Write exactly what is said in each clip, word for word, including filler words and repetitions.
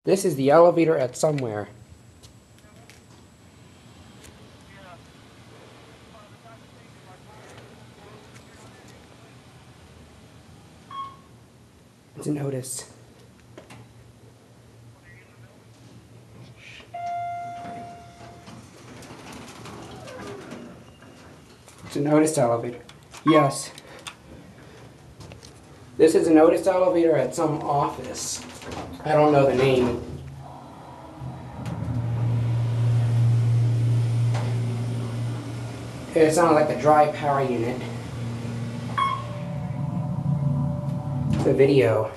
This is the elevator at somewhere. It's an Otis. It's an Otis elevator. Yes. This is an Otis elevator at some office. I don't know the name. It sounded like a dry power unit. The video.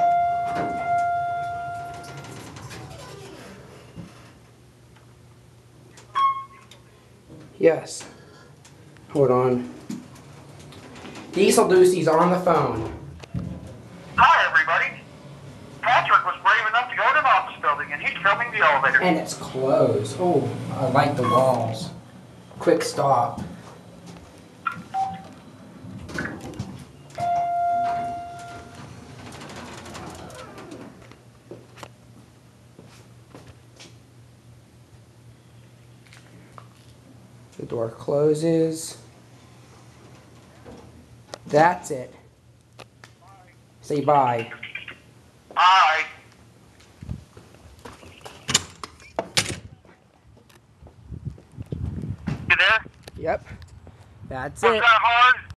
Yes. Hold on. Diesel Deucey's on the phone. Hi, everybody. Patrick was brave enough to go to an office building, and he's filming the elevator. And it's closed. Oh, I like the walls. Quick stop. The door closes. That's it. Say bye. Hi. You there? Yep. That's Was it. that hard?